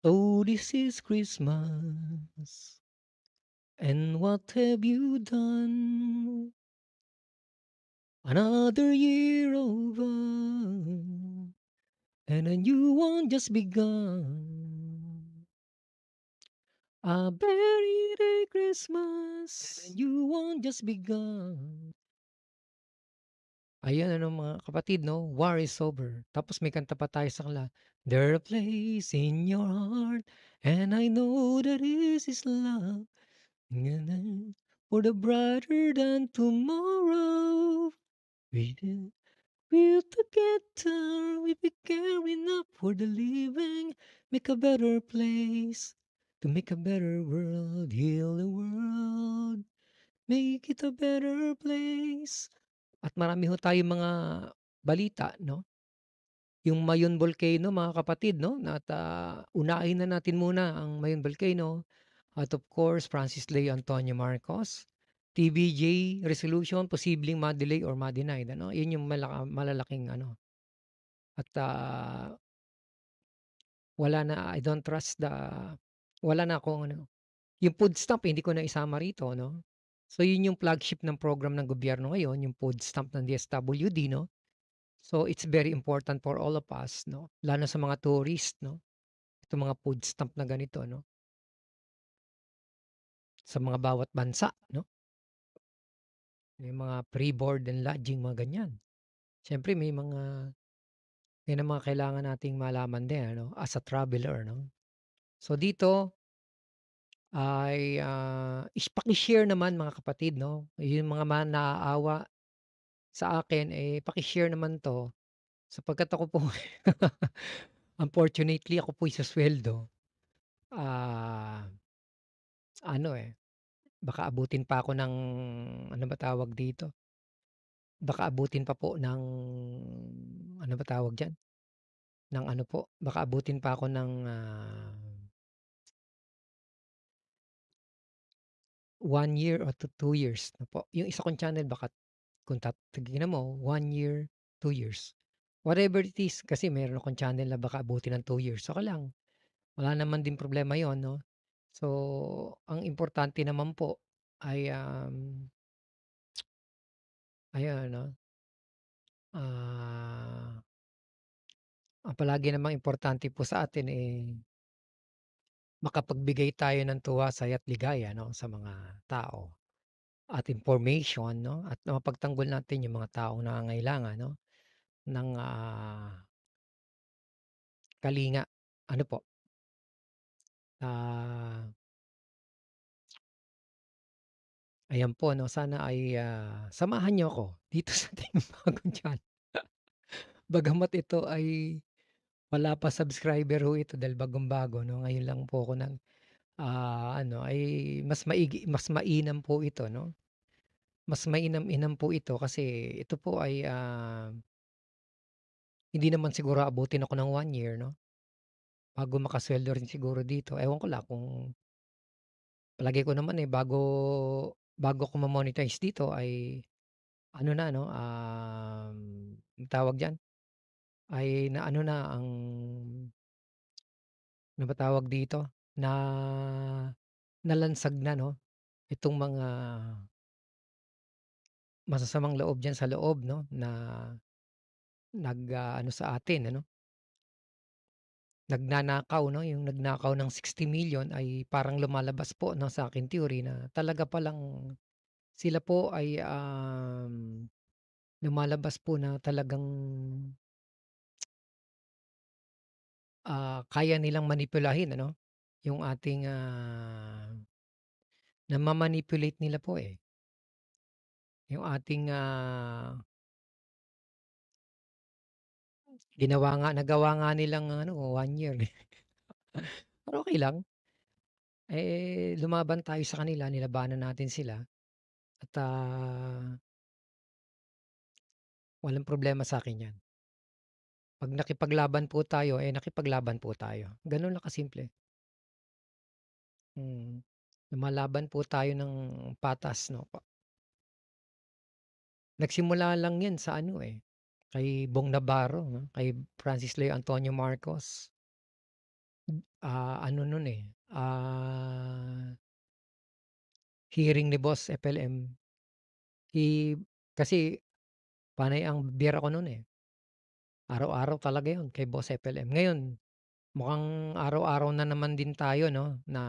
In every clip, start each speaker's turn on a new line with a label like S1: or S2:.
S1: So this is Christmas, and what have you done? Another year over, and a new one just begun. A very Christmas, and a new one just begun. Ayan ano mga kapatid 'no, war is over. Tapos may kanta pa tayo sa kanila, "There a place in your heart, and I know that this is love. Ganun, for the brighter than tomorrow. We will together, we be caring up for the living, make a better place, to make a better world, heal the world, make it a better place." At marami ho tayong mga balita 'no, yung Mayon Volcano mga kapatid 'no, at, unahin na natin muna ang Mayon Volcano. At of course, Francis Leo Antonio Marcos, TVJ resolution posibleng ma-delay or ma-denied ano, 'yun yung malalaking ano at, wala na I don't trust wala na akong ano, yung food stamp hindi ko na isama rito 'no. So 'yun yung flagship ng program ng gobyerno ngayon, yung food stamp ng DSWD 'no. So it's very important for all of us 'no, lalo sa mga tourist 'no, itong mga food stamp na ganito 'no, sa mga bawat bansa 'no. Yung mga free board and lodging mga ganyan. Siyempre may mga 'yan ang mga kailangan nating malaman din ano, as a traveler 'no. So dito ay, paki-share naman mga kapatid 'no, yung mga naaawa sa akin, eh, paki-share naman 'to sapagkat ako po unfortunately ako po'y susweldo, ah, ano, eh, baka abutin pa ako ng ano ba tawag dito, baka abutin pa po ng ano ba tawag diyan, ng ano po, baka abutin pa ako ng, 1 year o to 2 years na po. Yung isa kong channel baka kung titignan mo 1 year, 2 years. Whatever it is kasi meron akong channel na baka abutin ng 2 years, okey lang. Wala naman din problema yon 'no. So, ang importante naman po ay, ayun 'no, ah, ang palagi namang importante po sa atin, eh, makapagbigay tayo ng tuwa, saya't ligaya 'no, sa mga tao at information 'no, at mapagtanggol natin yung mga taong nangangailangan 'no, ng, kalinga. Ano po, ah, ayan po 'no, sana ay, samahan niyo ako dito sa ating bagong channel. Bagamat ito ay wala pa subscriber ho ito dahil bagong-bago 'no, ngayon lang po ako ano ay mas mainam po ito 'no, mas mainam-inam po ito kasi ito po ay, hindi naman siguro aabutin ako ng 1 year 'no, bago makasuweldo rin siguro dito. Ewan ko lang kung palagay ko naman, eh, bago bago ako ma-monetize dito ay ano na 'no, anong tawag diyan, ay naano na ang ano ba tawag dito, na nalansag na 'no, itong mga masasamang loob diyan sa loob 'no, na ano sa atin ano, nagnanakaw 'no, yung nagnakaw ng 60 million ay parang lumalabas po 'no, sa aking theory na talaga palang sila po ay, lumalabas po na talagang, kaya nilang manipulahin ano, yung ating, nama-manipulate nila po, eh, yung ating, nagawa nga nilang ano 1 year, eh. Pero okey lang, eh, lumaban tayo sa kanila, nilabanan natin sila at, walang problema sa'kin 'yan. 'Pag nakipaglaban po tayo, eh, nakipaglaban po tayo, gano'n lang kasimple. Mm, lumalaban po tayo ng patas 'no. Nagsimula lang 'yan sa ano, eh, kay Bong Navarro 'no, kay Francis Leo Antonio Marcos. Ano nun, hearing ni Boss FLM, eh, kasi panay ang biyera ko nun, araw-araw talaga yun kay Boss FLM. Ngayon mukhang araw-araw na naman din tayo 'no, na,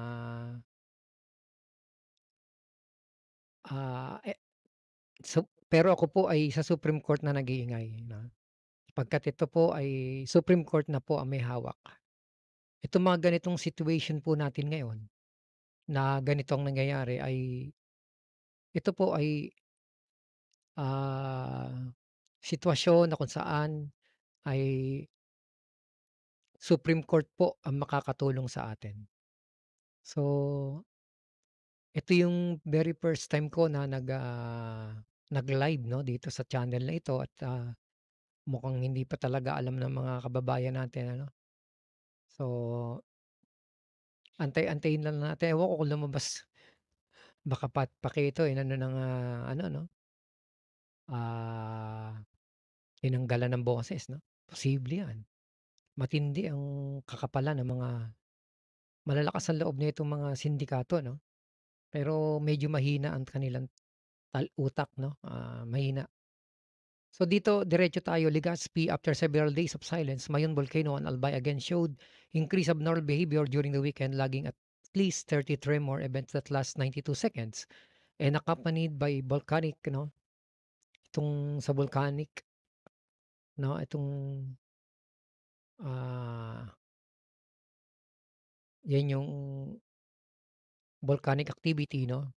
S1: eh, pero ako po ay sa Supreme Court na nag-iingay 'no, sapagkat ito po ay Supreme Court na po ang may hawak. Itong mga ganitong situation po natin ngayon na ganito ang nangyayari ay ito po ay, ah, sitwasyon na kung saan ay Supreme Court po ang makakatulong sa atin. So, ito yung very first time ko na nag-live 'no, dito sa channel na ito at, mukhang hindi pa talaga alam ng mga kababayan natin ano. So, antay-antayin lang natin, ewan ko kung lumabas baka pake ito inano ng, ano 'no, ah, tinanggalan ng boses 'no, posible 'yan. Matindi ang kakapalan ng mga malalakas ang loob nitong mga sindikato 'no, pero medyo mahina ang kanilang utak 'no, mahina. So dito diretso tayo, Legazpi after several days of silence, Mayon volcano on Albay again showed increased abnormal behavior during the weekend, logging at least 30 tremor events that last 92 seconds and accompanied by volcanic 'no, itong sa volcanic 'no, itong, ah, 'yan yung volcanic activity 'no.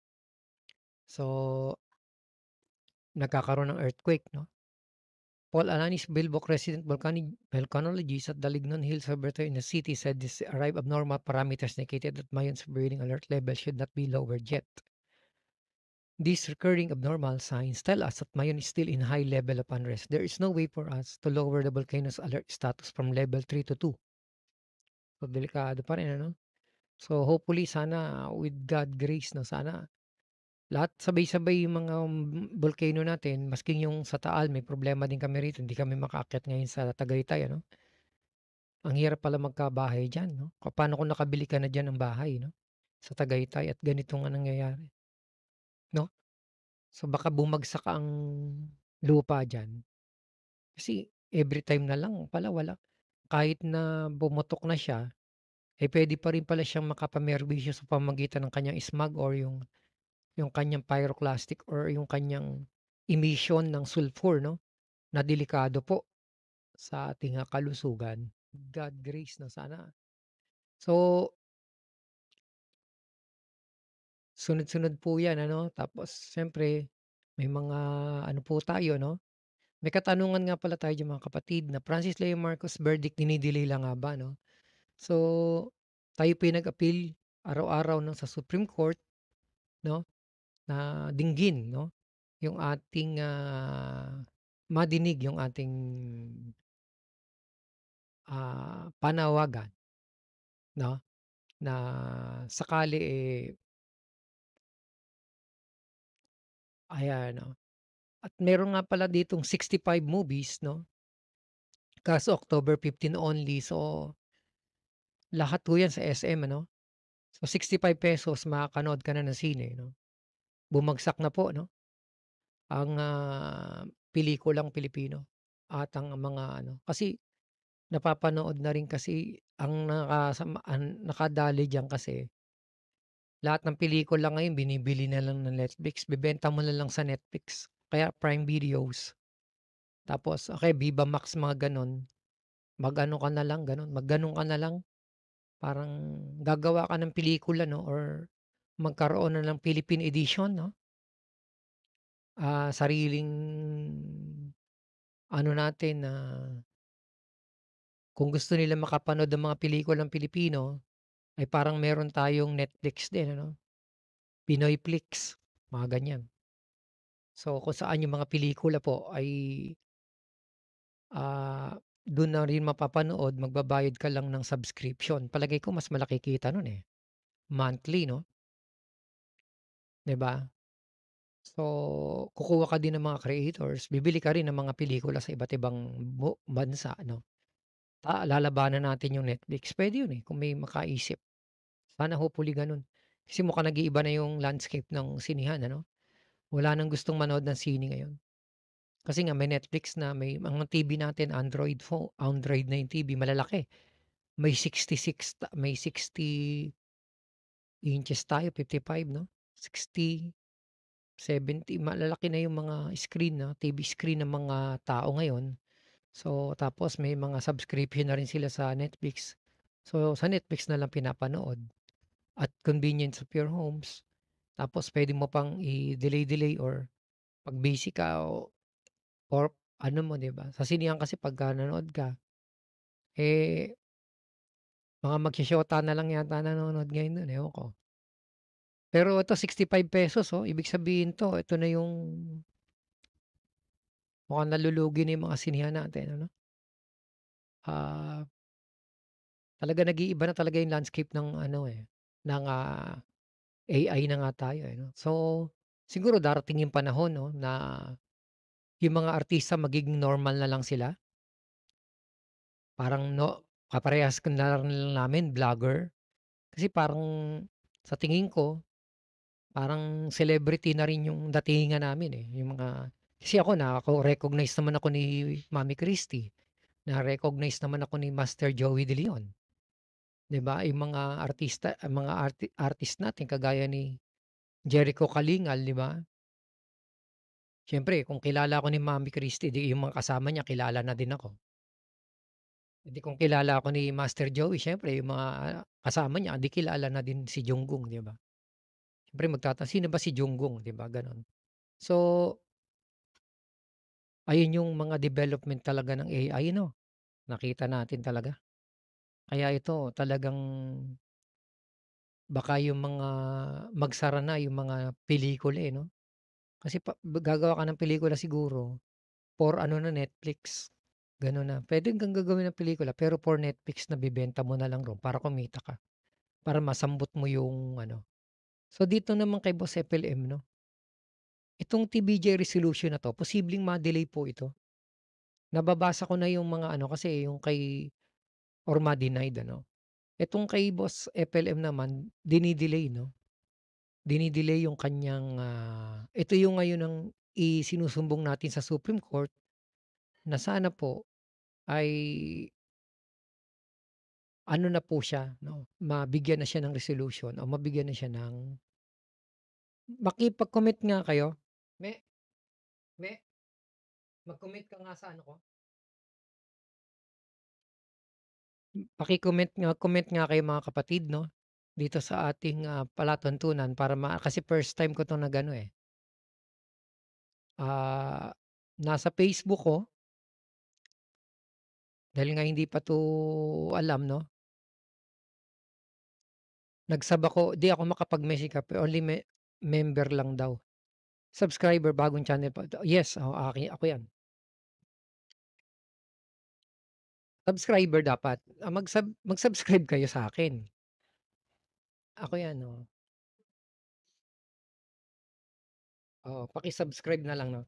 S1: So, nagkakaroon ng earthquake 'no. Paul Alanis, Bilbok resident volcanologist at the Lignon Hills Laboratory in the city said this arrived abnormal parameters indicated that Mayon's breathing alert level should not be lowered yet. These recurring abnormal signs tell us that Mayon is still in high level of unrest. There is no way for us to lower the volcano's alert status from level 3 to 2. So, delikado pa rin ano? So, hopefully sana with God grace 'no, sana lahat sabay-sabay yung mga, bolkano natin masking yung sa Taal may problema din kami rito, hindi kami makaakyat ngayon sa Tagaytay ano. Ang hirap pala magkabahay diyan 'no, papaano kung nakabili ka na diyan ng bahay 'no, sa Tagaytay at ganito nga nangyayari 'no. So baka bumagsak ang lupa diyan, kasi everytime na lang pala wala kahit na pumutok na siya, puwede pa rin pala siyang makapamerbisyo sa pamamagitan ng kanyang smog or yung kanyang pyroclastic or yung kanyang emission ng sulfur 'no, na delikado po sa ating, kalusugan. God grace 'no, sana so sunod-sunod po 'yan ano, tapos siyempre may mga ano po tayo 'no, may katanungan nga pala tayo diyan mga kapatid na Francis Leo Marcos verdict dini-delay lang nga ba 'no? So, tayo po'y nag-appeal araw-araw 'no sa Supreme Court 'no, na dinggin 'no, yung ating, madinig yung ating, panawagan 'no, na sakali, ayan 'no. At meron nga pala ditong 65 movies 'no, kaso October 15 only. So, lahat po 'yan sa SM ano. So, ₱65 makakanood ka na ng sine 'no. Bumagsak na po 'no, ang, pelikulang Pilipino at ang mga ano kasi napapanood na rin kasi ang nakadali diyan kasi lahat ng pelikula ngayon binibili na lang ng Netflix, bebenta mo na lang sa Netflix, kaya Prime Videos. Tapos o kaya Viva Max mga gano'n, mag-ano ka na lang gano'n, mag-gano'n ka na lang, parang gagawa ka ng pelikula 'no or magkaroon na ng Philippine edition 'no, sariling ano natin na kung gusto nila makapanood ng mga pelikulang Pilipino, ay parang meron tayong Netflix din ano, Pinoyflix, mga ganyan. So, kung saan yung mga pelikula po ay, dun na rin mapapanood, magbabayad ka lang ng subscription. Palagay ko mas malaki kita nun, monthly 'no, 'di ba? So, kukuha ka din ng mga creators, bibili ka rin ng mga pelikula sa iba't ibang bansa 'no. lalabanan natin yung Netflix, puwede yun, eh, kung may makaisip. Sana hopefully gano'n. Kasi mukhang nag-iiba na yung landscape ng sinehan ano? Wala ng gustong manood ng sine ngayon. Kasi nga may Netflix na, may mga TV natin Android na yung TV malalaki. May 60 inches tayo, 55 'no? 60, 70 malalaki na yung mga screen na TV screen ng mga tao ngayon. So, tapos may mga subscription na rin sila sa Netflix. So, sa Netflix na lang pinapanood at convenience of your homes. Tapos puwede mo pang i-delay or 'pag busy ka or ano mo 'di ba, sa sinehan kasi pagka nanood ka, eh, mga magsho-shota na lang yata nanonood ngayon dun, ewan ko. Pero ito ₱65 oh, ibig sabihin 'to ito na yung mukhang nalulugi na yung mga sinehan natin ano. Ah, Talaga nag-iiba na talaga yung landscape ng ano, eh, ng, AI na nga tayo, eh, 'no. So, siguro darating yung panahon 'no na yung mga artista magiging normal na lang sila. Parang kaparehas na lang namin vlogger. Kasi parang sa tingin ko, parang celebrity na rin yung datingan namin, eh, yung mga kasi ako recognize naman ako ni Mami Christie, na-recognize naman ako ni Master Joey De Leon, 'di ba? Yung mga artista mga artist natin kagaya ni Jericho Kalingal, 'di ba? Siyempre kung kilala ako ni Mami Christie, 'di yung mga kasama niya kilala na din ako. Eh, di kung kilala ako ni Master Joey siyempre yung mga kasama niya 'di kilala na din si Jungkook, 'di ba? Siyempre sino ba si Jungkook, 'di ba, gano'n. So, ayun yung mga development talaga ng AI 'no, nakita natin talaga. Kaya ito talagang baka yung mga magsara na yung mga pelikula, eh, 'no? Kasi gagawa ka ng pelikula siguro for ano na Netflix, gano'n na. Puwede kang gagawin ng pelikula pero for Netflix na bebenta mo na lang ro'n para kumita ka, para masambot mo yung ano. So, dito naman kay Boss FLM 'no, itong TVJ resolution na 'to posibleng ma-delay po ito. Nababasa ko na yung mga ano kasi yung kay or ma-denied ano. Itong kay Boss FLM naman dini-delay 'no, dini-delay yung kanyang, ito yung ngayon ang isinusumbong natin sa Supreme Court na sana po ay ano na po siya 'no, mabigyan na siya ng resolution o mabigyan na siya ng makipag-commit nga kayo. Me me mag-commit ka nga sa ano ko, comment nga kayo mga kapatid 'no, dito sa ating, palatuntunan para kasi first time ko 'to nag-ano, eh. Nasa Facebook ko, dahil nga hindi pa 'to alam 'no, di ako makapag-message ka pero only member lang daw. Subscriber, bagong channel pa yes, oo, ako 'yan. Subscriber dapat, mag-subscribe kayo sa'kin. Ako 'yan, oo. Oo, paki-subscribe na lang 'no.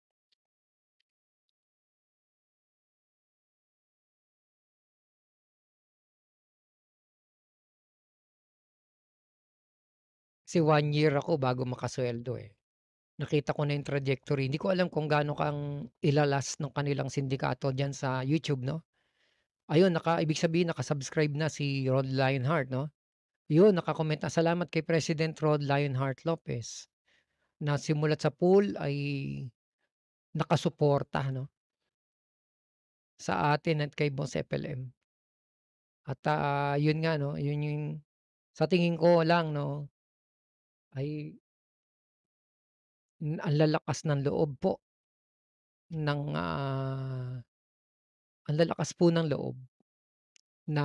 S1: Kasi 1 year ako bago makasuweldo, eh. Nakita ko na yung trajectory, hindi ko alam kung gaano kang nung kanilang sindikato diyan sa YouTube 'no. Ayun ibig sabihin naka-subscribe na si Rod Lionheart 'no. Yun naka-comment na, "Salamat kay President Rod Lionheart Lopez na simulat sa pool ay nakasuporta 'no, sa atin at kay Boss FLM." At, yun nga 'no, yun yung sa tingin ko lang 'no, ay ang lalakas ng loob po ng, ang lalakas po ng loob na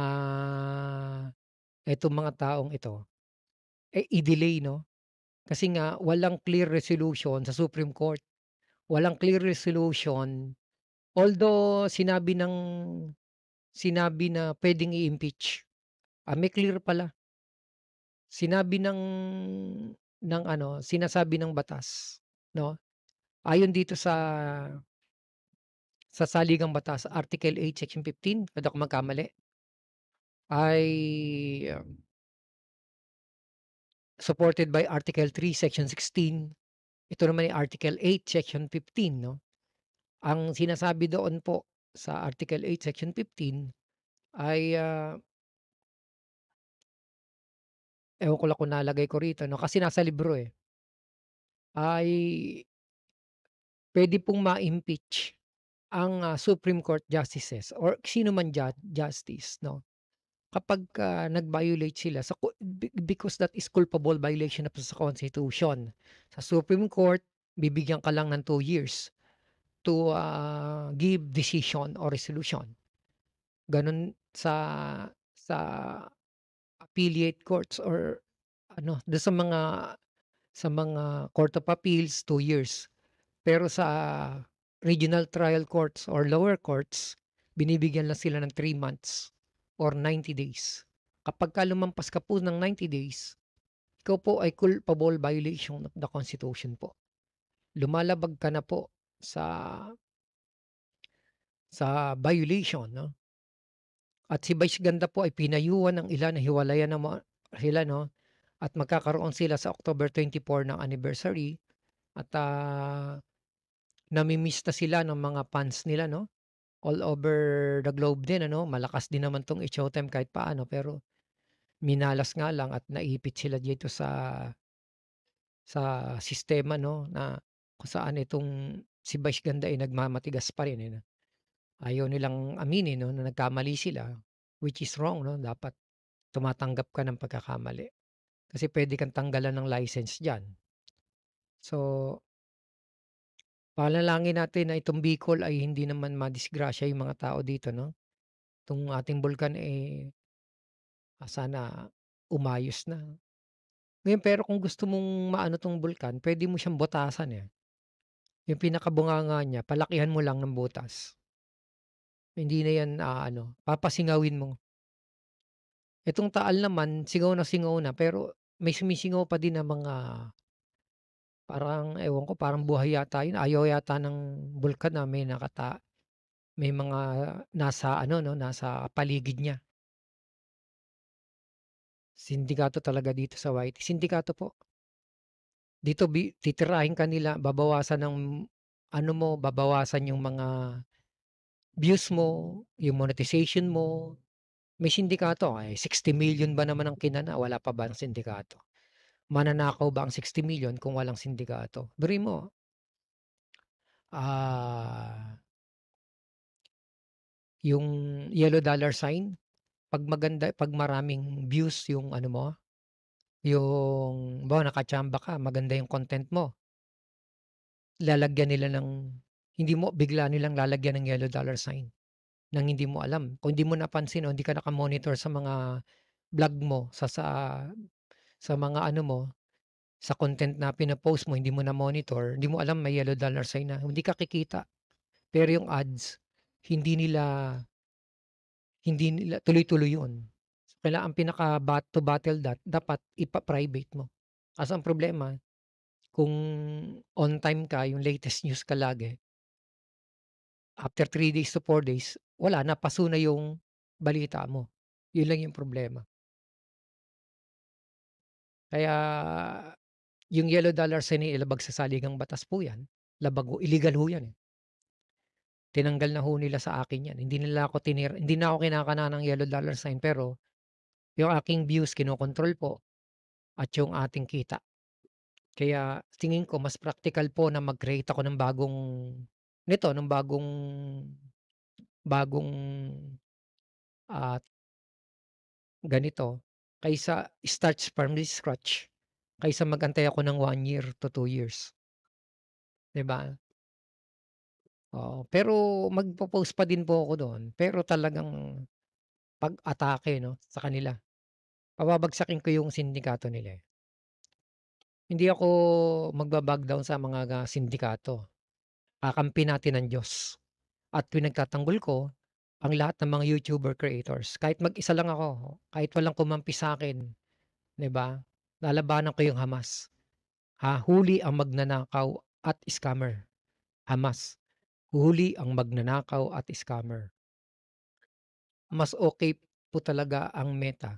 S1: itong mga taong ito, eh, i-delay 'no. Kasi nga walang clear resolution sa Supreme Court, walang clear resolution. Although sinabi na puwedeng i-impeach, may clear pala. Sinabi sinasabi ng batas 'no, ayon dito sa saligang batas Article 8, Section 15, kung di ako magkamali, ay supported by Article 3, Section 16. Ito naman ay Article 8, Section 15, 'no. Ang sinasabi doon po sa Article 8, Section 15 ay, ewan ko lang kung nalagay ko rito 'no, kasi nasa libro, ay puwede pong ma-impeach ang, Supreme Court justices or sino man justice 'no, kapagka nag-violate sila sa because that is culpable violation of sa Constitution. Sa Supreme Court, bibigyan ka lang ng 2 years to, give decision or resolution. Gano'n sa affiliate courts or ano, do'n sa mga Court of Appeals, 2 years. Pero sa regional trial courts or lower courts, binibigyan lang sila ng 3 months or 90 days. Kapagka lumampas ka po ng 90 days, ikaw po ay culpable violation of the Constitution po. Lumalabag ka na po sa violation 'no, at si Vice Ganda po ay pinayuhan ng ilan na hiwalayan ng sila 'no, at magkakaroon sila sa October 24 ng anniversary at, nami-miss na sila ng mga fans nila 'no, all over the globe din ano. Malakas din naman 'tong i-Showtime kahit paano, pero minalas nga lang at naipit sila dito sa sistema 'no, na kung saan itong si Vice Ganda ay nagmamatigas pa rin, ayaw nilang aminin 'no, na nagkamali sila, which is wrong 'no, dapat tumatanggap ka ng pagkakamali. Kasi puwede kang tanggalan ng license diyan. So, panalangin natin na itong Bicol ay hindi naman madisgrasya yung mga tao dito 'no. Itong ating bulkan, sana umayos na. Ngayon pero kung gusto mong maano 'tong bulkan, puwede mo siyang butasan, yung pinakabunganga niya palakihan mo lang ng butas. Hindi na yan papasingawin mo. Itong Taal naman singaw na pero may sumisingaw pa din na mga parang ewan ko, parang buhay yata yun, ayaw yata ng bulkan na may mga nasa ano 'no, nasa paligid niya. Sindikato talaga dito sa Whitey, sindikato po. Dito titirahin ka nila, babawasan ng ano mo, babawasan yung mga views mo, yung monetization mo. May sindikato, 60 million ba naman ang kinana, wala pa ba ang sindikato? Mananakaw ba ang 60 million kung walang sindikato? Biruin mo, ah, yung yellow dollar sign, 'pag maraming views yung ano mo, yung halimbawa nakachamba ka, maganda yung content mo, lalagyan nila ng hindi mo bigla nilang lalagyan ng yellow dollar sign ng hindi mo alam. Kung hindi mo napansin o hindi ka naka-monitor sa mga vlog mo, sa mga ano mo, sa content na pino-post mo, hindi mo na-monitor, hindi mo alam may yellow dollar sign na, hindi ka kikita. Pero yung ads, hindi nila hindi nila tuloy-tuloy yun. Kailangan to battle that, dapat ipa-private mo. Kaso ang problema, kung on time ka, yung latest news ka lagi, after 3 days to 4 days, wala na, paso na yung balita mo. Yun lang yung problema. Kaya yung yellow dollar sign na ilabag sa saligang batas po yan, labag ho, illegal ho yan, Tinanggal na ho nila sa akin yan. Hindi na ako kinakana ng yellow dollar sign, pero yung aking views kinokontrol po at yung ating kita. Kaya tingin ko mas praktikal po na mag-create ako ng bagong bagong, ah, ganito kaysa start from the scratch, kaysa mag-antay ako ng 1 year to 2 years, 'di ba? Oo, pero magpo-post pa din po ako do'n, pero talagang pag-atake 'no, sa kanila. Pababagsakin ko yung sindikato nila, Hindi ako magba-back down sa mga sindikato. Kakampi natin ang Diyos at pinagtatanggol ko ang lahat ng mga YouTuber creators. Kahit mag-isa lang ako, kahit walang kumampi sa'kin, 'di ba? Lalabanan ko yung Hamas. Huli ang magnanakaw at scammer, Hamas. Huli ang magnanakaw at scammer. Mas okey po talaga ang Meta,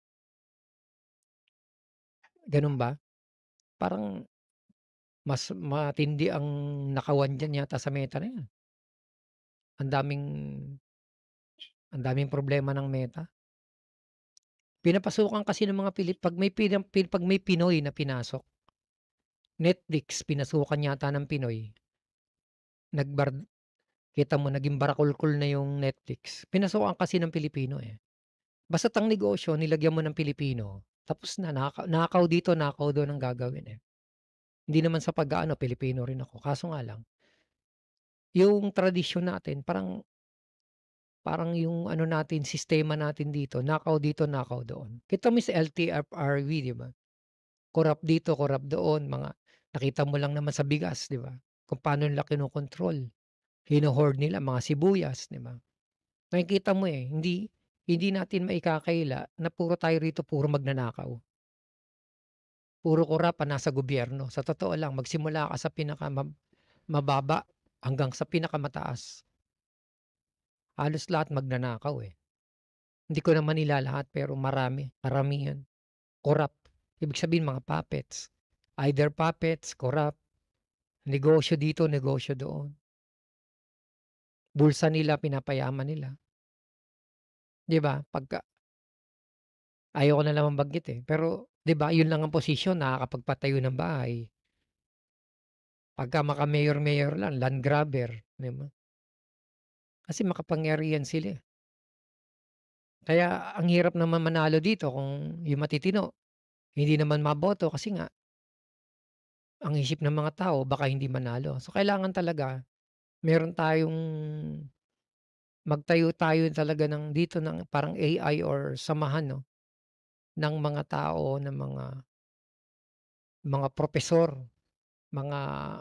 S1: gano'n ba? Parang mas matindi ang nakawan diyan yata sa Meta na 'yan. Ang daming ang daming problema ng Meta. Pinapasukan kasi ng mga 'pag may Pinoy na pinasok, Netflix pinasukan yata ng Pinoy, nagbar kita mo naging barakulkul na yung Netflix. Pinasukan kasi ng Pilipino, eh. Basta't ang negosyo nilagyan mo ng Pilipino, tapos na nakaw dito, nakaw dun ang gagawin, eh. Hindi naman sa pag-aano Pilipino rin ako, kaso nga lang, yung tradisyon natin parang parang yung ano natin, sistema natin dito, nakaw doon. Kita mo sa LTFRB, 'di ba? Korap dito, korap doon, nakita mo lang naman sa bigas, 'di ba? Kung paano nila kinokontrol, hino-hoard nila mga sibuyas, 'di ba? Makikita mo, eh, hindi hindi natin maikakaila na puro tayo rito puro magnanakaw, puro korap ang nasa gobyerno. Sa totoo lang magsimula ka sa mababa hanggang sa pinakamataas, halos lahat magnanakaw, eh. Hindi ko naman nilalahat pero karamihan, korap. Ibig sabihin mga puppets, either puppets, korap, negosyo dito, negosyo doon. Bulsa nila pinapayaman nila, 'di ba? Ayoko na namang banggit, eh, pero 'di ba yun lang ang posisyon nakakapagpatayo ng bahay. Pagka maka-mayor-mayor lang land grabber, 'di ba? Kasi makapangyarihan sila, eh. Kaya ang hirap naman manalo dito kung yung matitino hindi naman maboto kasi nga ang isip ng mga tao baka hindi manalo. So, kailangan talaga meron tayong magtayo tayo talaga ng dito ng parang AI or samahan 'no, ng mga tao ng mga propesor, mga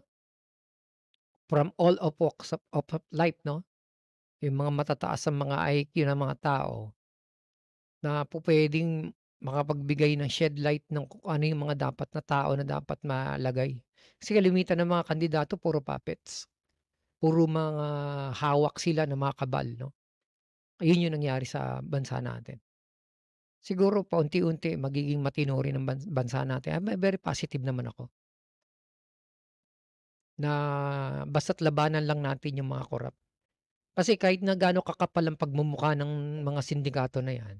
S1: from all of walks of life 'no, yung mga matataas ang mga IQ ng mga tao na pupuwedeng makapagbigay ng shed light ng kung ano yung mga dapat na tao na dapat malagay. Kasi kalimitan ng mga kandidato puro puppets, puro mga hawak sila ng mga kabal 'no. Ayun yung nangyari sa bansa natin. Siguro paunti-unti magiging matino rin ang bansa natin. Very positive naman ako na basta't labanan lang natin yung mga korap. Kasi kahit na gaano kakapal ang pagmumukha ng mga sindikato na 'yan,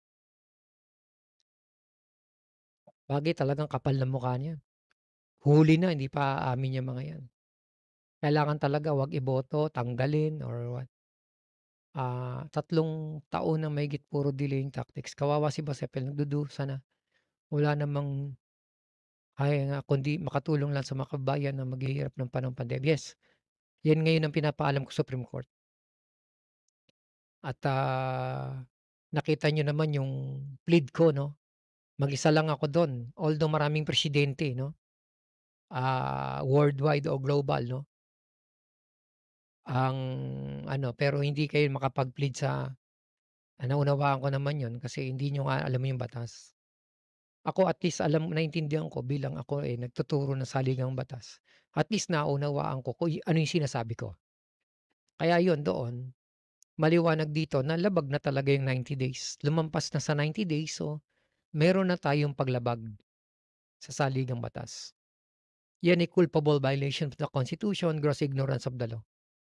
S1: bagay talagang kapal ng mukha niyan. Huli na hindi pa aamin yang mga 'yan. Kailangan talaga 'wag iboto, tanggalin or what. 3 taon na mahigit puro delaying tactics. Kawawa si Joseph nagdudusa na. Wala namang kaya nga kundi makatulong lang sa mga kababayan na maghihirap ng panahong pandemya. Yes, 'yan ngayon ang pinapaalam ko Supreme Court at, nakita niyo naman yung plead ko 'no, mag-isa lang ako dun although maraming presidente 'no, worldwide o global 'no, ang ano pero hindi kayo makapag-plead sa naunawaan ko naman yun kasi hindi niyo nga alam yung batas. Ako at least naintindihan ko bilang ako, eh, nagtuturo ng saligang batas, at least naunawaan ko kung ano yung sinasabi ko. Kaya yun doon, maliwanag dito na labag na talaga yung 90 days. Lumampas na sa 90 days, so meron na tayong paglabag sa saligang batas. Yan ay culpable violation of the Constitution, gross ignorance of the law.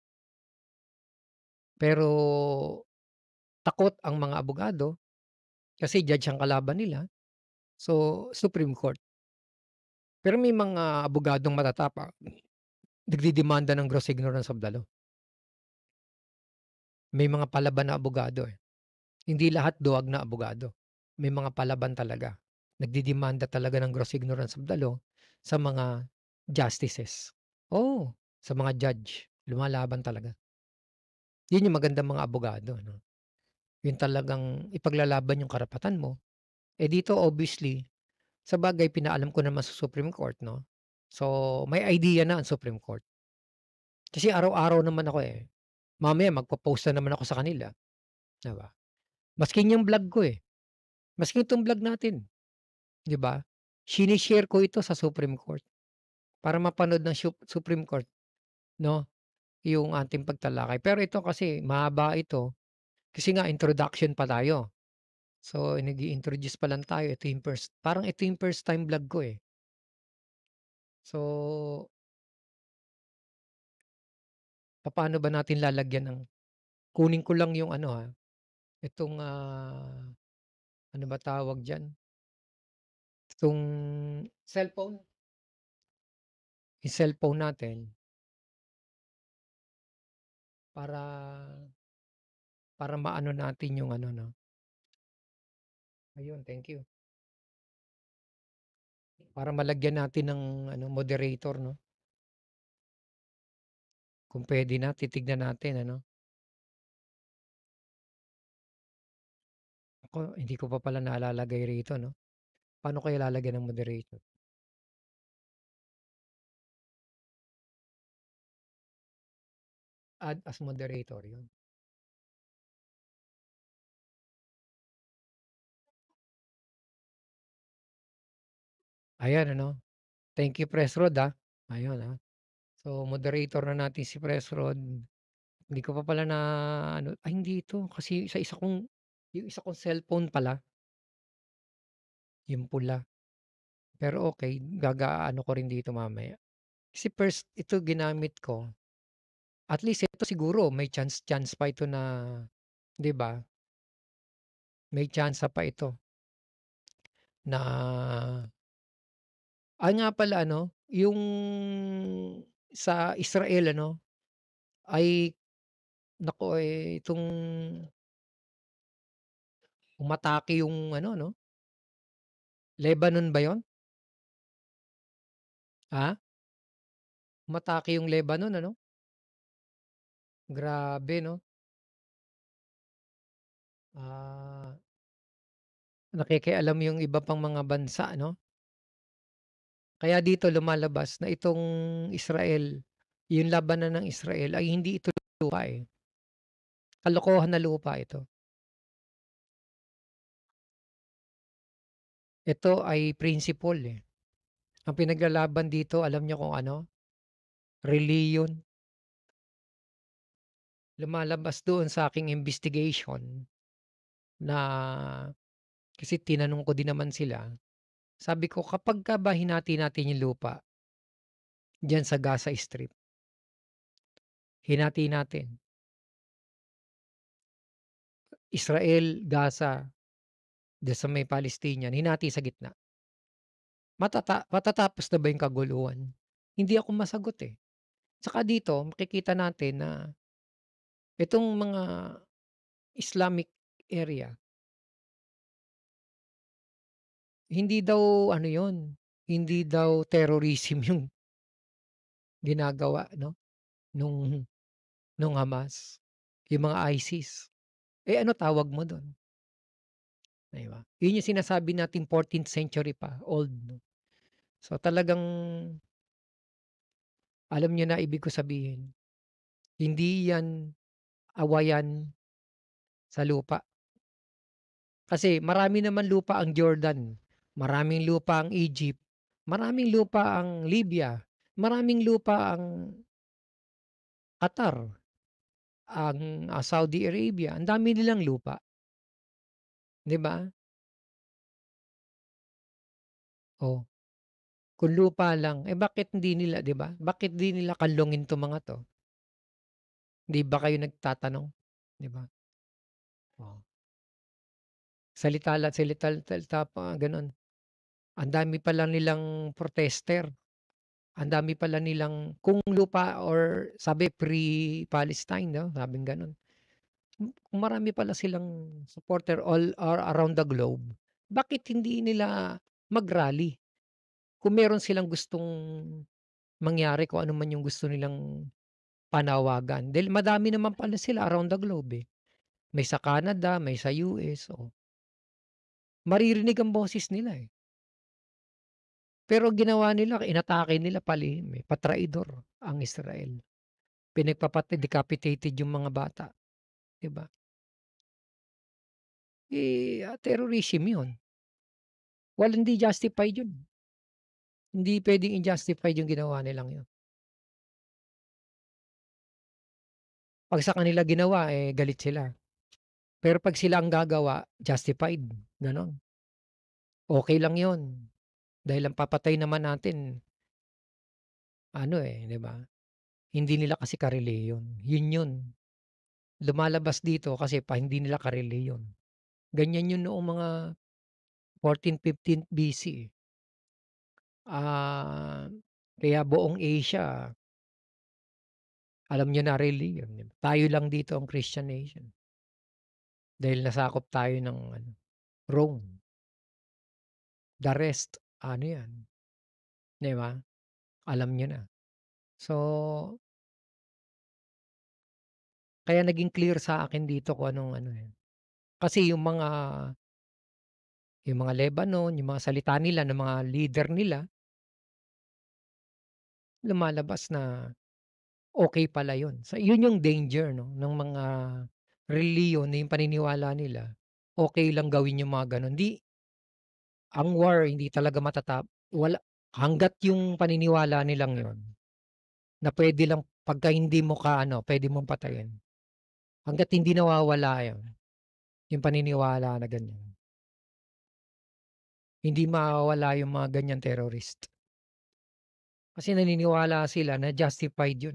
S1: Pero takot ang mga abogado kasi judge ang kalaban nila, so Supreme Court. Pero may mga abogadong matatapang, nagdedemanda ng gross ignorance of the law. May mga palaban na abogado, eh. Hindi lahat duwag na abogado. May mga palaban talaga. Nagdedemanda talaga ng gross ignorance of the law sa mga justices. Oo, sa mga judge. Lumalaban talaga. Yun yung magandang mga abogado 'no. Yun talagang ipaglalaban yung karapatan mo. Eh, dito obviously, sabagay pinaalam ko naman sa Supreme Court 'no. So, may idea na ang Supreme Court. Kasi araw-araw naman ako, eh. Mamaya magpo-post na naman ako sa kanila, 'di ba? Maskin yung vlog ko, eh. Maski itong vlog natin, 'di ba? Shine-share ko ito sa Supreme Court para mapanood ng Supreme Court 'no. yung ating pagtalakay. Pero ito kasi mahaba ito, kasi nga introduction pa tayo. So, nag-i-introduce pa lang tayo, ito yung first time vlog ko, eh. So, papaano ba natin lalagyan ng kunin ko lang yung ano, itong, ano ba tawag diyan, itong cellphone, yung cellphone natin para maano natin yung ano 'no, ayun, thank you. Para malagyan natin ng ano, moderator 'no, kung puwede na titignan natin ano. Ako hindi ko pa pala nalalagay rito 'no, paano kaya lalagyan ng moderator? Add as moderator, yun. Ayan ano, thank you Press Rod, ayun, So, moderator na natin si Press Rod. Hindi ko pa pala na ano ay hindi ito kasi sa yung isa kong cellphone pala, yung pula. Pero okey, ano ko rin dito mamaya. Kasi first ito ginamit ko, at least ito siguro may chance pa ito na 'di ba, may tyansa pa ito na nga pala ano, yung sa Israel ano, ay naku, itong umatake yung ano 'no, Lebanon ba yun? Ha? Umatake yung Lebanon ano? Grabe 'no? Ah, nakikialam yung iba pang mga bansa 'no? Kaya dito lumalabas na itong Israel, yung labanan ng Israel ay hindi ito lupa, kalokohan na lupa ito. Ito ay principle, Ang pinaglalaban dito alam niyo kung ano? Reliyon. Lumalabas doon sa aking investigation na kasi tinanong ko din naman sila, sabi ko, "Kapagka ba hinati natin yung lupa diyan sa Gaza Strip, hinati natin, Israel, Gaza, diyan sa may Palestinian, hinati sa gitna, matatapos na ba yung kaguluhan?" Hindi ako masagot, eh. Tsaka dito makikita natin na itong mga Islamic area, hindi daw ano yun, hindi daw terrorism yung ginagawa 'no, nung Hamas, yung mga ISIS. Eh, ano tawag mo dun, 'di ba? Yun yung sinasabi nating 14th century pa old 'no. So, talagang alam niyo na ibig ko sabihin, hindi yan awayan sa lupa. Kasi marami naman lupa ang Jordan, maraming lupa ang Egypt, maraming lupa ang Libya, maraming lupa ang Qatar, ang, Saudi Arabia, ang dami nilang lupa, 'di ba? Oh, kung lupa lang, bakit hindi nila 'di ba, bakit 'di nila kanlungin 'tong mga 'to? 'Di ba kayo nagtatanong, 'di ba? Oh, salita pa gano'n. Ang dami pala nilang protester, ang dami pala nilang kung lupa or sabi Free Palestine 'no, sabing gano'n. Kung marami pala silang supporter all around the globe, bakit hindi nila mag-rally? Kung meron silang gustong mangyari, kung ano man yung gusto nilang panawagan, dahil madami naman pala sila around the globe, May sa Canada, may sa US, maririnig ang boses nila, Pero ginawa nila inatake nila palihim, patraidor ang Israel. Decapitated yung mga bata, 'di ba? Terrorism yun. Hindi justified yun. Hindi puwedeng i-justified yung ginawa nilang yun. 'Pag sa kanila ginawa, eh, galit sila. Pero 'pag sila ang gagawa, justified, gano'n. Okey lang 'yun, dahil ang papatay naman natin ano, eh, 'di ba, hindi nila kasi karelihiyon, 'yun. Lumalabas dito kasi hindi nila karelihiyon. Ganyan 'yun noong mga 14th, 15th BC, eh. Ah, Kaya buong Asia alam niyo na relihiyon, 'di ba? Tayo lang dito ang Christian nation dahil nasakop tayo ng ano, Rome. The rest ano 'yan, 'di ba? Alam niyo na. So, kaya naging clear sa akin dito kung anong ano, eh. Kasi yung mga Lebanon, yung mga salita nila ng mga leader nila, lumalabas na okey pala yun. So, yun yung danger 'no, ng mga relihiyon na yung paniniwala nila, okey lang gawin yung mga gano'n. Ang war hindi talaga wala hangga't yung paniniwala nilang yun, na puwede lang pagka hindi mo ka-ano, puwede mong patayin. Hangga't hindi nawawala yun, yung paniniwala na ganyan, hindi mawawala yung mga ganyang terrorist. Kasi naniniwala sila na justified yun.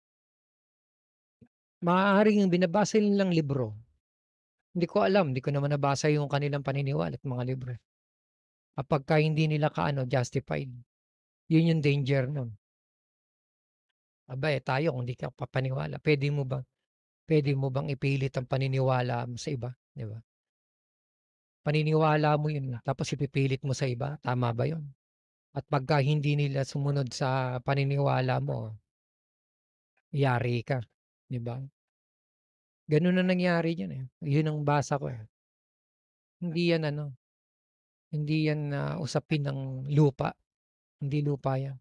S1: Maaaring yung binabasa nilang libro, hindi ko alam, hindi ko naman nabasa yung kanilang paniniwala at mga libro. Kapagka hindi nila ka-ano, justified, yun yung danger nun. Aba, eh, tayo kung di ka papaniwala, puwede mo bang ipilit ang paniniwala mo sa iba, 'di ba? Paniniwala mo yun tapos ipipilit mo sa iba, tama ba yun? At pagka hindi nila sumunod sa paniniwala mo, yari ka, 'di ba? Gano'n ang nangyari diyan, eh, yun ang basa ko, eh. Hindi yan ano, hindi yan, usapin ng lupa, hindi lupa yan.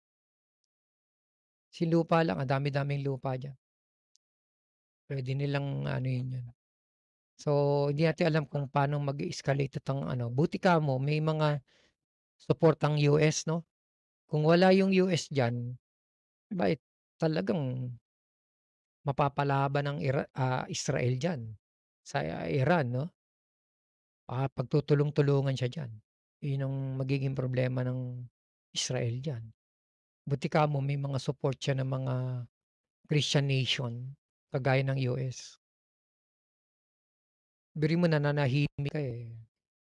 S1: Si lupa lang, ang dami-daming lupa diyan, puwede nilang anohin yun. So, hindi natin alam kung paano mag-e-escalate itong ano, buti kamo may mga suportang US 'no? Kung wala yung US diyan, aba, eh, talagang mapapalaban ng Israel diyan sa Iran 'no? Pagtutulong-tulungan siya diyan. Yun ang magiging problema ng Israel diyan. Buti kamo may mga support siya ng mga Christian nation kagaya ng US. Biruin mo nananahimik ka, eh,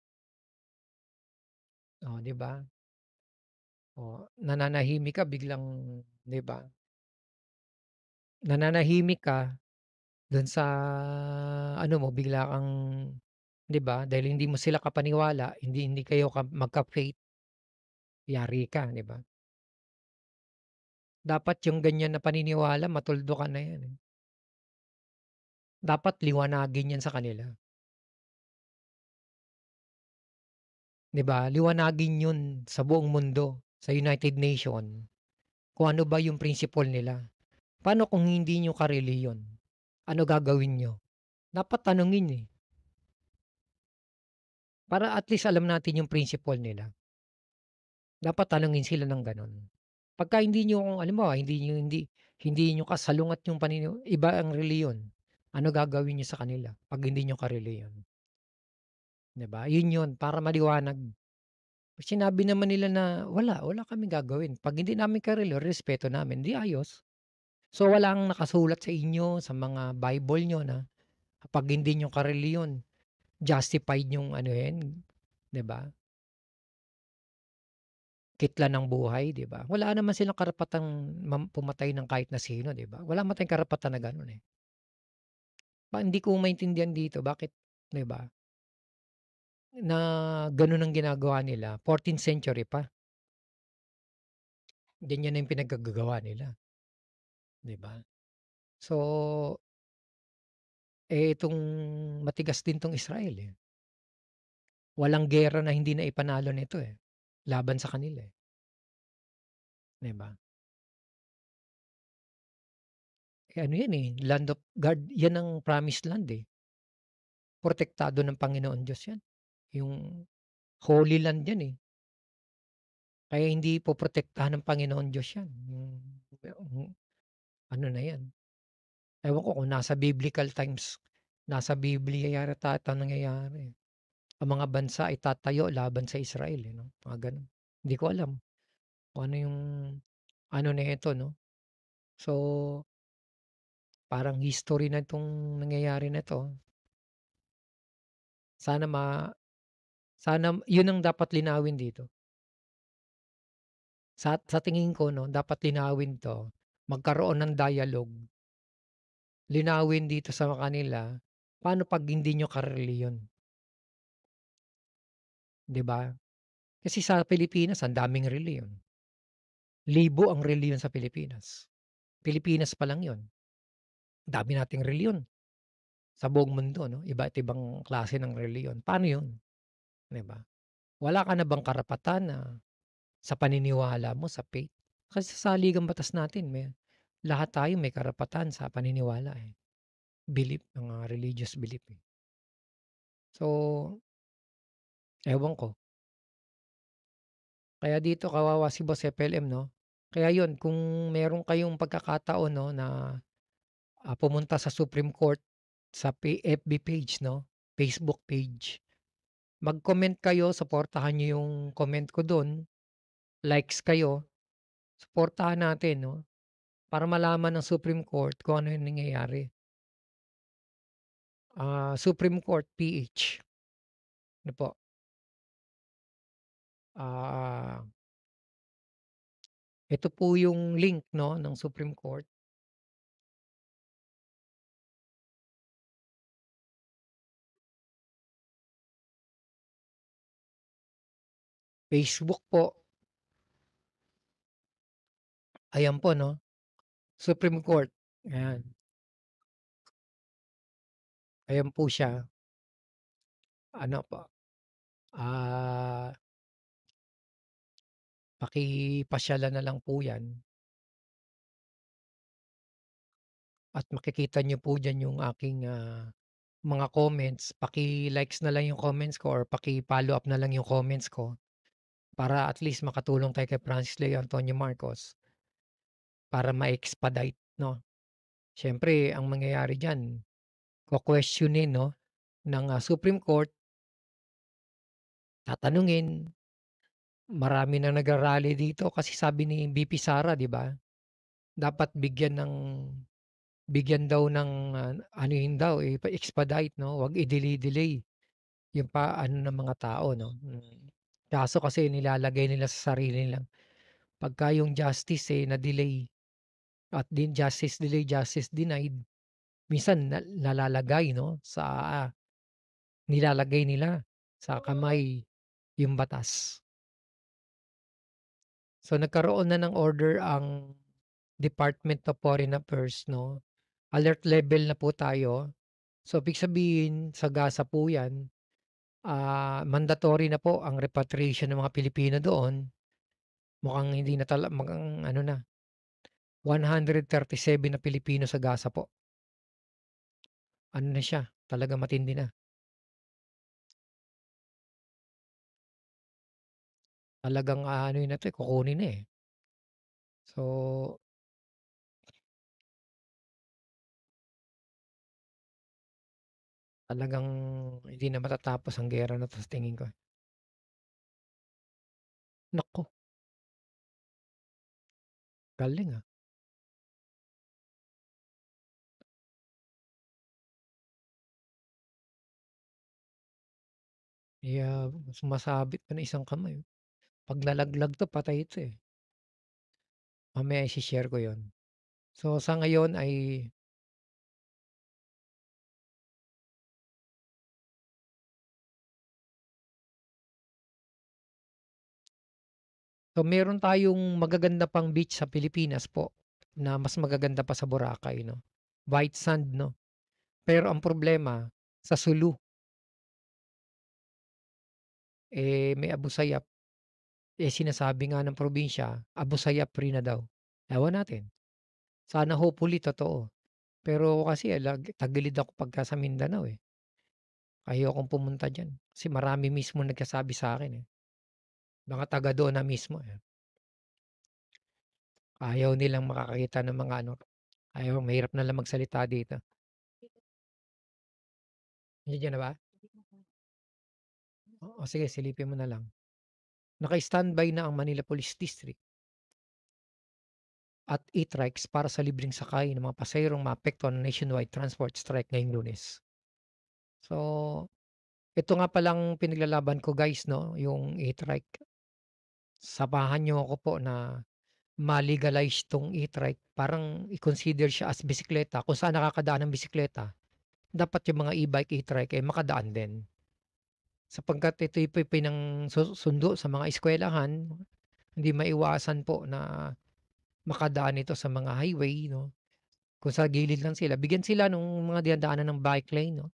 S1: oh, 'di ba? Oh, nananahimik ka biglang 'di ba? Nananahimik ka dun sa ano mo bigla kang 'di ba, dahil hindi mo sila kapaniwala, hindi hindi kayo magka-faith, yari ka, 'di ba? Dapat yung ganyan na paniniwala matuldukan na yan, eh. Dapat liwanagin yan sa kanila, 'di ba? Liwanagin yun sa buong mundo, sa United Nation, kung ano ba yung principle nila. Paano kung hindi niyo karelihiyon? Ano gagawin niyo? Dapat tanungin, eh, para at least alam natin yung principle nila. Dapat tanungin sila ng gano'n. Pagka hindi niyo halimbawa hindi niyo kasalungat yung iba ang relihiyon, ano gagawin niyo sa kanila 'pag hindi niyo karelihiyon, 'di ba? Yun yun para maliwanag. Sinabi naman nila na, wala kaming gagawin 'pag hindi namin karelihiyon respeto namin, 'di ayos. So, walang nakasulat sa inyo sa mga Bible niyo na kapag hindi niyo karelihiyon justified niyong anuhin, 'di ba? Kitlan ng buhay, 'di ba? Wala naman silang karapatang pumatay ng kahit na sino, 'di ba? Wala naman tayong karapatan na gano'n, eh. Hindi ko maintindihan dito bakit, 'di ba, na gano'n ang ginagawa nila, 14th century pa, ganyan na yung pinaggagawa nila, 'di ba? So, itong matigas din 'tong Israel, eh. Walang giyera na hindi naipanalo nito, eh, laban sa kanila, eh, 'di ba? Eh, ano 'yan, eh, land of God 'yan ang promised land, eh. Protektado ng Panginoon Diyos 'yan, yung Holy Land 'yan, eh. Kaya hindi poprotektahan ng Panginoon Diyos 'yan, yung ano na 'yan. Ewan ko kung nasa Biblia yata 'to nangyayari. Ang mga bansa ay tatayo laban sa Israel, eh, 'no, mga gano'n. Hindi ko alam kung ano yung ano nito 'no. So, parang history na 'tong nangyayari na 'to. Sana ma sana yun ang dapat linawin dito. Sa tingin ko 'no, dapat linawin 'to, magkaroon ng dialogue, linawin dito sa kanila, paano 'pag hindi niyo karelihiyon, 'di ba? Kasi sa Pilipinas ang daming relihiyon, libo ang relihiyon sa Pilipinas. Pilipinas pa lang yun, dami nating relihiyon sa buong mundo 'no, iba't ibang klase ng relihiyon. Paano yun, 'di ba? Wala ka na bang karapatan na sa paniniwala mo sa faith? Kasi sa saligang batas natin lahat tayo may karapatan sa paniniwala, eh, belief, mga religious belief, eh. So, ewan ko. Kaya dito kawawa si Boss FLM 'no. Kaya yun kung meron kayong pagkakataon 'no na, pumunta sa Supreme Court sa FB page 'no, Facebook page, mag-comment kayo, suportahan niyo yung comment ko dun, likes kayo, suportahan natin 'no, para malaman ng Supreme Court kung ano yung nangyayari. Supreme Court PH, ano po, ah, ito po yung link 'no ng Supreme Court. Facebook po, ayan po 'no, Supreme Court, ayan, ayan po siya. Ano po, ah, pakipasyalan na lang po 'yan at makikita niyo po diyan yung aking, mga comments. Paki-likes na lang yung comments ko or paki-follow up na lang yung comments ko para at least makatulong tayo kay Francis Leo Antonio Marcos para ma-expedite 'no. Siyempre ang mangyayari diyan, ko-questionin 'no ng, Supreme Court, tatanungin, marami na nagra-rally dito kasi sabi ni VP Sara 'di ba, dapat bigyan daw ng, anuhin daw, ipa-expedite 'no, 'wag i-delay-delay yung paano ng mga tao 'no, Kaso kasi nilalagay nila sa sarili nila pagka yung justice, na-delay at din justice delayed, justice denied, minsan nalalagay 'no, nilalagay nila sa kamay yung batas. So, nagkaroon na ng order ang Department of Foreign Affairs 'no, alert level na po tayo. So, ibig sabihin sa Gaza po 'yan. Mandatory na po ang repatriation ng mga Pilipino doon. Mukhang hindi na mukhang ano na, 137 na Pilipino sa Gaza po. Ano na siya, talagang matindi na. Talagang aanuhin na 'to, kukunin na, eh. So, talagang hindi na matatapos ang giyera na 'to sa tingin ko. Naku, galing, sumasabit pa ng isang kamay, oh. 'Pag nalaglag 'to, patay ito, eh. Mamaya ise-share ko 'yun. So, sa ngayon ay so, meron tayong magaganda pang beach sa Pilipinas po, na mas magaganda pa sa Boracay 'no, white sand 'no. Pero ang problema sa Sulu, may Abu Sayyaf, sinasabi nga ng probinsya, Abu Sayyaf free na daw. Ewan natin, sana hopefully totoo. Pero kasi tagilid ako pagka sa Mindanao, ayokong pumunta diyan kasi marami mismo nagsasabi sa'kin, mga taga doon na mismo, ayaw nilang makakita ng mga ano. Ayaw mahirap na lang magsalita dito. Nandiya na ba? O sige silipin mo na lang. Naka-standby na ang Manila Police District at e-trikes para sa libreng sakay ng mga pasaherong maapektuhan ng nationwide transport strike ngayong Lunes. So, ito nga palang pinaglalaban ko guys 'no, yung e-trike. Samahan niyo ako po na ma-legalize 'tong e-trike, parang i-consider siya as bisikleta, kung saan nakakadaan ang bisikleta, dapat yung mga e-bike, e-trike, eh, makadaan din. Sapagkat ito'y sundo sa mga eskuwelahan, hindi maiwasan po na makadaan ito sa mga highway 'no, kung sa gilid lang sila, bigyan sila nung mga dinadaanan ng bike lane 'no,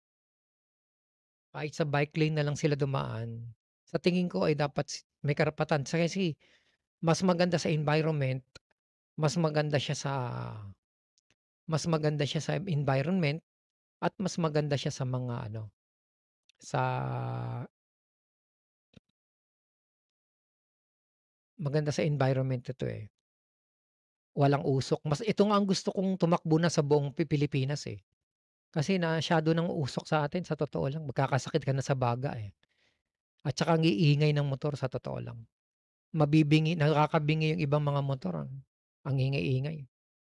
S1: kahit sa bike lane na lang sila dumaan. Sa tingin ko ay dapat may karapatan kasi mas maganda sa environment, mas maganda siya sa mas maganda siya sa environment at mas maganda siya sa mga ano, sa maganda sa environment ito, eh, walang usok. Ito nga ang gusto kong tumakbo na sa buong Pilipinas, eh. Kasi masyado ng usok sa atin sa totoo lang, magkakasakit ka na sa baga, eh. At saka ang iingay ng motor sa totoo lang. Nakakabingi yung ibang mga motor, ang ingay-ingay.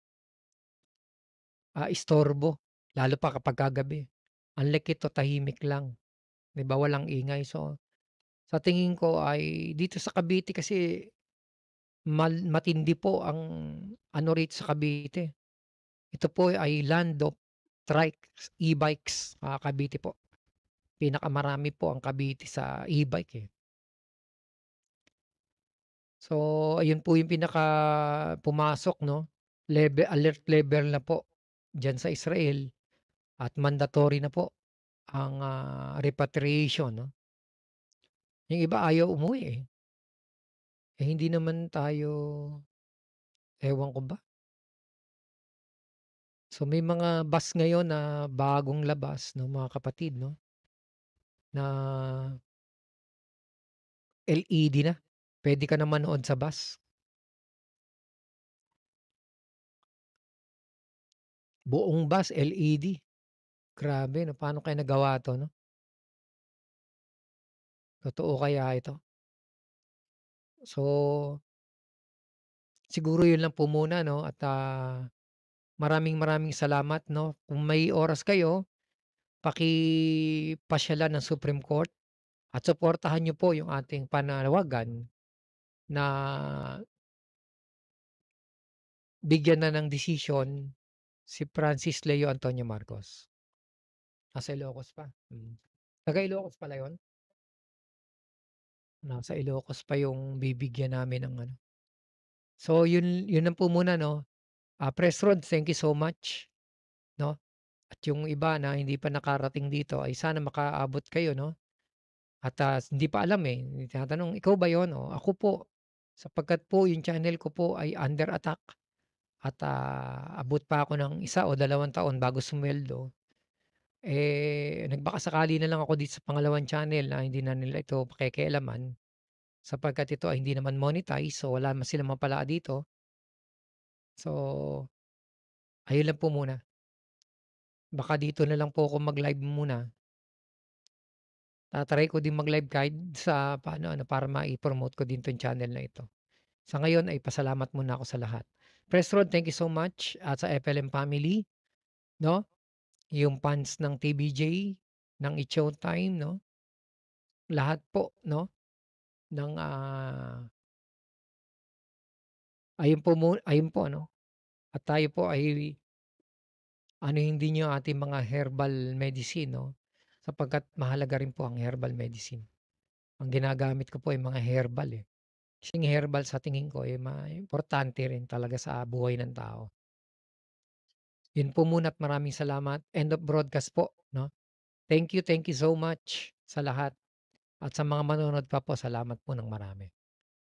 S1: Istorbo, lalo pa kapagka gabi. Unlike ito tahimik lang, 'di ba, walang ingay. So, sa tingin ko ay dito sa Cavite kasi matindi po ang ano rito sa Cavite. Ito po ay land of trikes, e-bikes, Cavite po. Pinakamarami po ang Cavite sa e-bike, eh. So, ayun po yung pumasok 'no, alert level na po diyan sa Israel at mandatory na po ang, repatriation 'no. Yung iba ayaw umuwi, eh. Eh, hindi naman tayo ewan ko ba. So, may mga bus ngayon na bagong labas 'no, mga kapatid 'no, na LED na. Puwede ka na manood sa bus. Buong bus LED. Grabe 'no, paano kaya nagawa 'to 'no? Totoo kaya ito? So, siguro yun lang po muna 'no at, maraming maraming salamat 'no. Kung may oras kayo, pakipasyalan ng Supreme Court at suportahan niyo po yung ating pananawagan na bigyan na ng desisyon si Francis Leo Antonio Marcos. Nasa Ilocos pa, Taga Ilocos pala yun? Nasa Ilocos pa yung bibigyan namin ng ano. So yun lang po muna 'no. Press Rod, thank you so much 'no. At yung iba na hindi pa nakarating dito ay sana makaabot kayo 'no. At, hindi pa alam, eh, tinatanong, "Ikaw ba yun?" O, "Ako po." Sapagkat po yung channel ko po ay under attack at, abot pa ako ng 1 o 2 taon bago sumweldo. Eh, nagbakasakali na lang ako dito sa pangalawang channel na hindi na nila ito pakikialaman sapagkat ito ay hindi naman monetize, so wala naman silang mapala dito. So, ayun lang po muna. Baka dito na lang po ako mag-live muna. Ta-try ko din mag-live kahit sa paano ano, para mai-promote ko din 'tong channel na ito. Sa ngayon ay pasalamat muna ako sa lahat. Press Rod, thank you so much at sa FLM family 'no, yung fans ng TVJ, ng It's Showtime 'no, lahat po 'no ng, ayun po ano, at tayo po ay anuhin din yung ating mga herbal medicine 'no, sapagkat mahalaga rin po ang herbal medicine. Ang ginagamit ko po ay mga herbal, eh. Kasing herbal sa tingin ko, eh, importante rin talaga sa buhay ng tao. Yun po muna at maraming salamat. End of broadcast po 'no. Thank you so much sa lahat at sa mga manonood pa po, salamat po ng marami.